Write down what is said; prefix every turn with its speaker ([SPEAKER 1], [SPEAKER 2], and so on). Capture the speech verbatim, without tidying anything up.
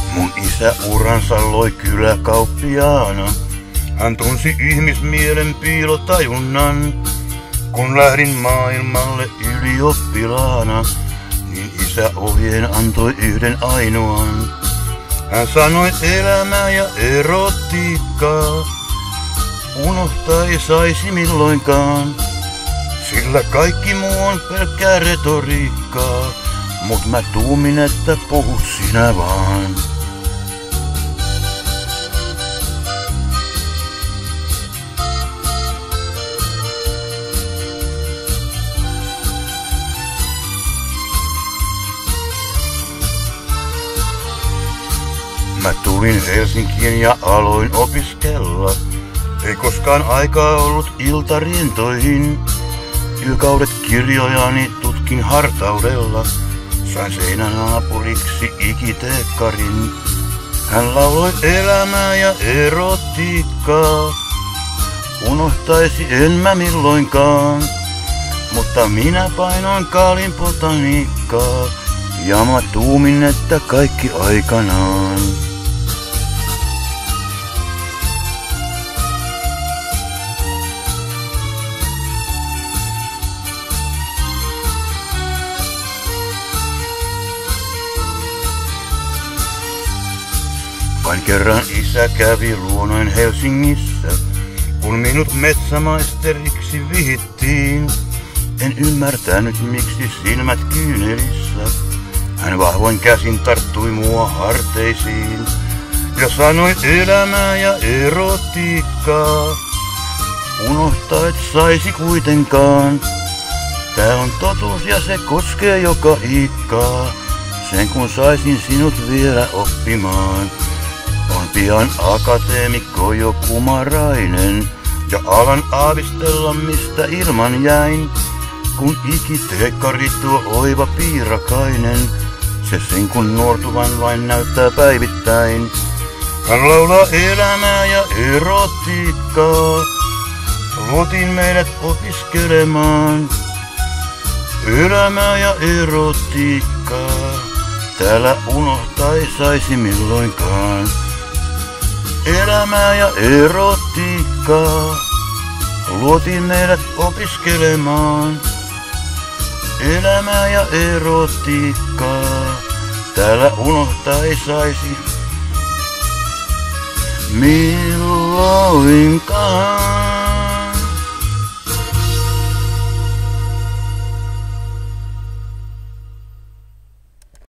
[SPEAKER 1] Mun isä uransa loi kyläkauppiaana. Hän tunsi ihmismielen piilotajunnan. Kun lähdin maailmalle ylioppilaana, niin isä ohjeen antoi yhden ainoan. Hän sanoi elämää ja erotiikkaa, unohtaa ei saisi milloinkaan. Sillä kaikki muu on pelkkää retoriikkaa, mut mä tuumin, että puhut sinä vaan. Mä tulin Helsinkiin ja aloin opiskella. Ei koskaan aikaa ollut iltarientoihin. Yökaudet kirjojani tutkin hartaudella. Sain seinänaapuriksi ikiteekkarin. Hän lauloi elämää ja erotiikkaa. Unohtaisi en mä milloinkaan. Mutta minä painoin kaalin botaniikkaa. Ja mä tuumin, että kaikki aikanaan. Vain kerran isä kävi luonoin Helsingissä, kun minut metsämaisteriksi vihittiin. En ymmärtänyt miksi silmät kyynelissä. Hän vahvoin käsin tarttui mua harteisiin ja sanoi elämää ja erotiikkaa. Unohtaa et saisi kuitenkaan. Tää on totuus ja se koskee joka ikkaa. Sen kun saisin sinut vielä oppimaan. On pian akateemikko jo kumarainen ja alan aavistella mistä ilman jäin. Kun ikiteekkari tuo oiva piirakainen, se sen kun nuortuvan vain näyttää päivittäin. Hän laulaa elämää ja erotiikkaa, luotiin meidät opiskelemaan. Elämää ja erotiikkaa, täällä unohtaa ei saisi milloinkaan. Elämää ja erotiikkaa, luotiin meidät opiskelemaan. Elämää ja erotiikkaa, täällä unohtaa ei saisi milloinkaan.